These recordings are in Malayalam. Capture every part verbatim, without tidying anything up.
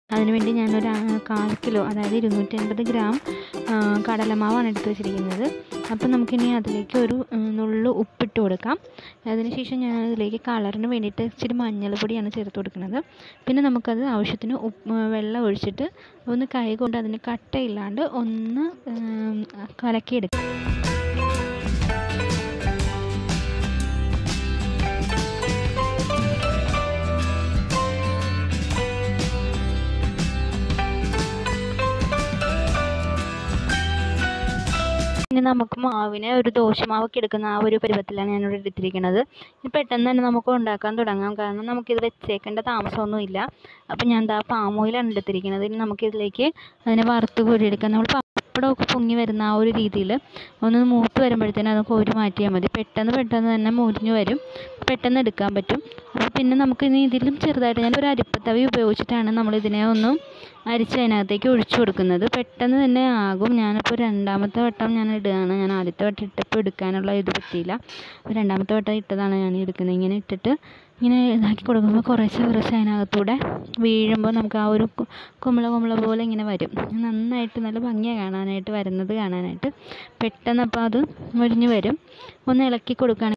അതിനുവേണ്ടി ഞാനൊരു കാൽ കിലോ അതായത് ഇരുന്നൂറ്റി അൻപത് ഗ്രാം കടലമാവാണ് എടുത്ത് വെച്ചിരിക്കുന്നത്. അപ്പം നമുക്കിനി അതിലേക്ക് ഒരു നുള്ളു ഉപ്പിട്ട് കൊടുക്കാം. അതിനുശേഷം ഞാൻ അതിലേക്ക് കളറിന് വേണ്ടിയിട്ട് ഇച്ചിരി മഞ്ഞൾപ്പൊടിയാണ് ചേർത്ത് കൊടുക്കുന്നത്. പിന്നെ നമുക്കത് ആവശ്യത്തിന് ഉപ്പ് വെള്ളം ഒഴിച്ചിട്ട് ഒന്ന് കൈ കൊണ്ട് അതിന് കട്ടയില്ലാണ്ട് ഒന്ന് കലക്കിയെടുക്കാം. ഇനി നമുക്ക് മാവിനെ ഒരു ദോശമാവൊക്കെ എടുക്കുന്ന ആ ഒരു പരുവത്തിലാണ് ഞാനിവിടെ എടുത്തിരിക്കുന്നത്. ഇത് പെട്ടെന്ന് തന്നെ നമുക്ക് ഉണ്ടാക്കാൻ തുടങ്ങാം, കാരണം നമുക്കിത് വെച്ചേക്കേണ്ട താമസമൊന്നുമില്ല. അപ്പം ഞാൻ എന്താ പാം ഓയിലാണ് എടുത്തിരിക്കുന്നത്. ഇനി നമുക്കിതിലേക്ക് അതിനെ വറുത്ത് കോരിയെടുക്കാം. നമ്മൾ പപ്പടമൊക്കെ പൊങ്ങി വരുന്ന ആ ഒരു രീതിയിൽ ഒന്ന് മൂത്ത് വരുമ്പോഴത്തേനും അത് കോരി മാറ്റിയാൽ മതി. പെട്ടെന്ന് പെട്ടെന്ന് തന്നെ മുരിഞ്ഞ് വരും, പെട്ടെന്ന് എടുക്കാൻ പറ്റും. അപ്പോൾ പിന്നെ നമുക്ക് ഇനി ഇതിലും ചെറുതായിട്ട് ഞാനൊരു അരിപ്പത്തവി ഉപയോഗിച്ചിട്ടാണ് നമ്മളിതിനെ ഒന്ന് അരിച്ച് അതിനകത്തേക്ക് ഒഴിച്ചു കൊടുക്കുന്നത്. പെട്ടെന്ന് തന്നെ ആകും. ഞാനിപ്പോൾ രണ്ടാമത്തെ വട്ടം ഞാൻ ഇടുകയാണ്. ഞാൻ ആദ്യത്തെ വട്ടം ഇട്ടപ്പോൾ എടുക്കാനുള്ള ഇത് പറ്റിയില്ല. അപ്പോൾ രണ്ടാമത്തെ വട്ടം ഇട്ടതാണ് ഞാൻ എടുക്കുന്നത്. ഇങ്ങനെ ഇട്ടിട്ട് ഇങ്ങനെ ഇതാക്കി കൊടുക്കുമ്പോൾ കുറേശ്ശെ കുറേശ്ശെ അതിനകത്തൂടെ വീഴുമ്പോൾ നമുക്ക് ആ ഒരു കുമ്പള കുമ്പള പോലെ ഇങ്ങനെ വരും. നന്നായിട്ട് നല്ല ഭംഗിയാണ് കാണാനായിട്ട്, വരുന്നത് കാണാനായിട്ട്. പെട്ടെന്ന് അപ്പോൾ അത് മുരിഞ്ഞ് വരും. ഒന്ന് ഇളക്കി കൊടുക്കുകയാണെങ്കിൽ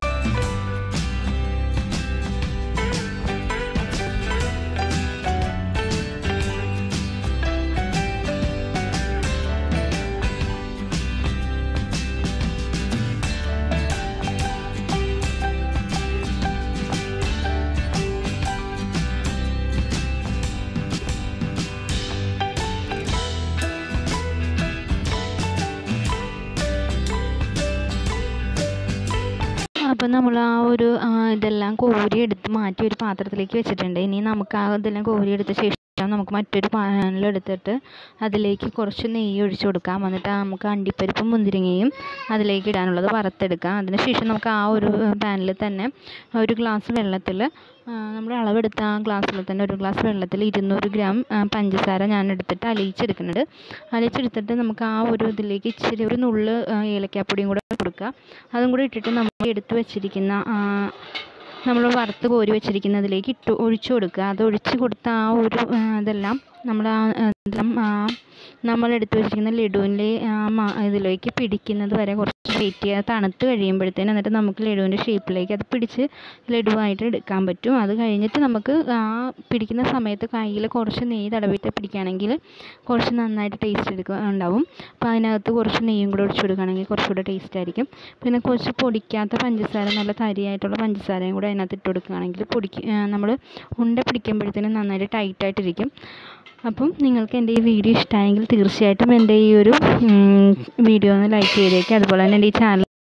അപ്പം നമ്മൾ ആ ഒരു ഇതെല്ലാം കോരി എടുത്ത് മാറ്റി ഒരു പാത്രത്തിലേക്ക് വെച്ചിട്ടുണ്ട്. ഇനി നമുക്ക് ആ ഇതെല്ലാം കോരി എടുത്ത ശേഷം നമുക്ക് മറ്റൊരു പാനിലെടുത്തിട്ട് അതിലേക്ക് കുറച്ച് നെയ്യ് ഒഴിച്ച് കൊടുക്കാം. എന്നിട്ട് നമുക്ക് അണ്ടിപ്പരിപ്പും മുന്തിരിങ്ങയും അതിലേക്ക് ഇടാനുള്ളത് വറുത്തെടുക്കാം. അതിനുശേഷം നമുക്ക് ആ ഒരു പാനിൽ തന്നെ ഒരു ഗ്ലാസ് വെള്ളത്തിൽ നമ്മൾ അളവെടുത്ത ആ ഗ്ലാസ്സിൽ തന്നെ ഒരു ഗ്ലാസ് വെള്ളത്തിൽ ഇരുന്നൂറ് ഗ്രാം പഞ്ചസാര ഞാൻ എടുത്തിട്ട് അലിയിച്ചെടുക്കുന്നുണ്ട്. അലിയിച്ചെടുത്തിട്ട് നമുക്ക് ആ ഒരു ഇതിലേക്ക് ഇച്ചിരി ഒരു നുള്ള് ഏലക്കാപ്പൊടിയും കൂടെ കൊടുക്കുക. അതും കൂടി ഇട്ടിട്ട് നമ്മൾ എടുത്ത് വെച്ചിരിക്കുന്ന നമ്മൾ വറുത്ത് കോരി വെച്ചിരിക്കുന്നതിലേക്ക് ഇട്ട് ഒഴിച്ചു കൊടുക്കുക. അത് ഒഴിച്ച് കൊടുത്ത ആ ഒരു ഇതെല്ലാം നമ്മൾ ആ നമ്മൾ എടുത്ത് വെച്ചിരിക്കുന്ന ലഡുവിൻ്റെ ഇതിലേക്ക് പിടിക്കുന്നത് വരെ കുറച്ച് വെയിറ്റ് ചെയ്യുക. തണുത്ത് കഴിയുമ്പോഴത്തേനും എന്നിട്ട് നമുക്ക് ലഡുവിൻ്റെ ഷേപ്പിലേക്ക് അത് പിടിച്ച് ലഡുവായിട്ട് എടുക്കാൻ പറ്റും. അത് കഴിഞ്ഞിട്ട് നമുക്ക് ആ പിടിക്കുന്ന സമയത്ത് കയ്യിൽ കുറച്ച് നെയ്യ് തടവിയിട്ട് പിടിക്കുകയാണെങ്കിൽ കുറച്ച് നന്നായിട്ട് ടേസ്റ്റ് എടുക്കുക ഉണ്ടാവും. അപ്പോൾ അതിനകത്ത് കുറച്ച് നെയ്യും കൂടെ ഒഴിച്ച് കൊടുക്കുകയാണെങ്കിൽ കുറച്ചുകൂടെ ടേസ്റ്റ് ആയിരിക്കും. പിന്നെ കുറച്ച് പൊടിക്കാത്ത പഞ്ചസാര, നല്ല തരിയായിട്ടുള്ള പഞ്ചസാരയും കൂടെ അതിനകത്ത് ഇട്ട് കൊടുക്കുകയാണെങ്കിൽ പൊടിക്ക് നമ്മൾ ഉണ്ട പിടിക്കുമ്പോഴത്തേനും നന്നായിട്ട് ടൈറ്റായിട്ടിരിക്കും. അപ്പം നിങ്ങൾക്ക് എൻ്റെ ഈ വീഡിയോ ഇഷ്ടമായെങ്കിൽ തീർച്ചയായിട്ടും എൻ്റെ ഈ ഒരു വീഡിയോ ഒന്ന് ലൈക്ക് ചെയ്തേക്കുക. അതുപോലെ തന്നെ എൻ്റെ ഈ ചാനൽ